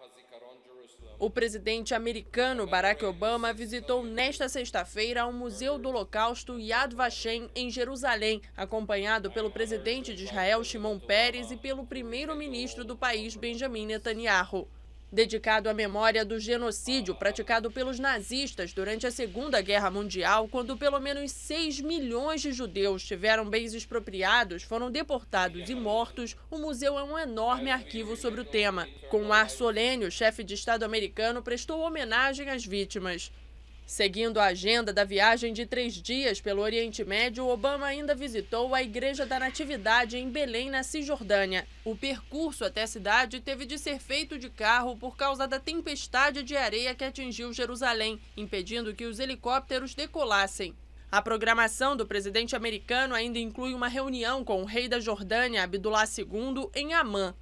O presidente americano Barack Obama visitou nesta sexta-feira o Museu do Holocausto Yad Vashem, em Jerusalém, acompanhado pelo presidente de Israel, Shimon Peres, e pelo primeiro-ministro do país, Benjamin Netanyahu. Dedicado à memória do genocídio praticado pelos nazistas durante a Segunda Guerra Mundial, quando pelo menos 6 milhões de judeus tiveram bens expropriados, foram deportados e mortos, o museu é um enorme arquivo sobre o tema. Com um ar solene, o chefe de Estado americano prestou homenagem às vítimas. Seguindo a agenda da viagem de 3 dias pelo Oriente Médio, Obama ainda visitou a Igreja da Natividade em Belém, na Cisjordânia. O percurso até a cidade teve de ser feito de carro por causa da tempestade de areia que atingiu Jerusalém, impedindo que os helicópteros decolassem. A programação do presidente americano ainda inclui uma reunião com o rei da Jordânia, Abdullah II, em Amman.